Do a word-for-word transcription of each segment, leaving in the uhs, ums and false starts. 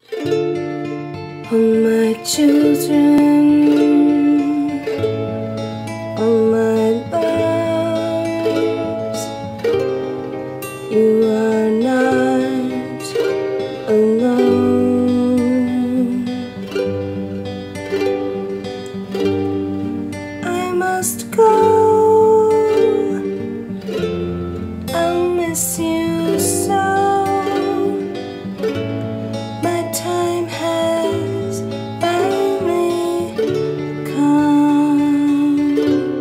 All my children, all my loves, you are not alone. I must go, I'll miss you so. My time has finally come.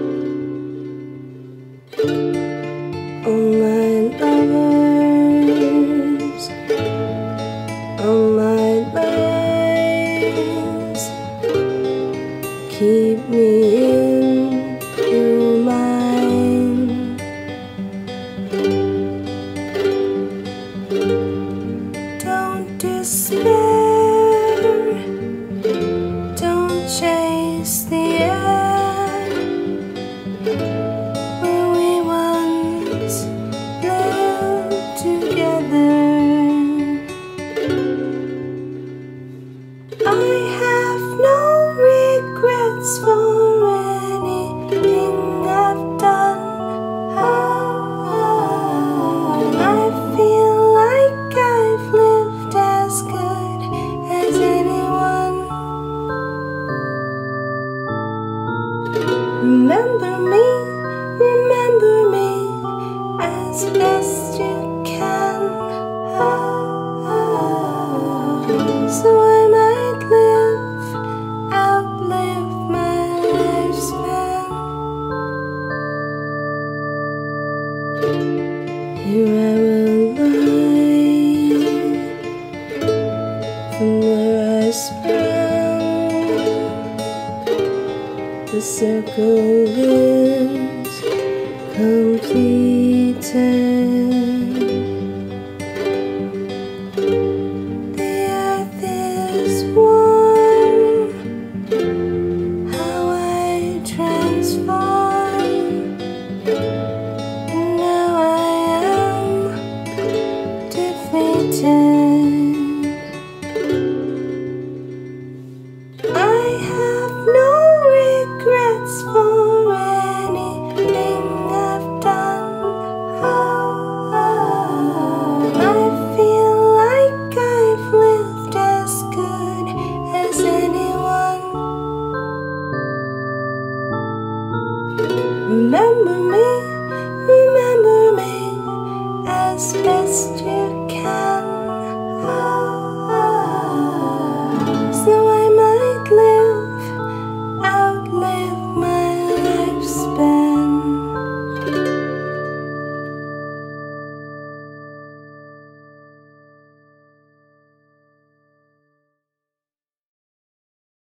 All my lovers, all my lives, keep me in your mind. Don't despair, don't chase the air where we once lived together. I have no regrets for anything I've done. I feel like I've lived as good as anyone. Remember me, remember me as best you can, so I might live, outlive my lifespan. Here I will lie from where I sprang. The circle is completed. The earth is warm. How I transform. And now I am defeated.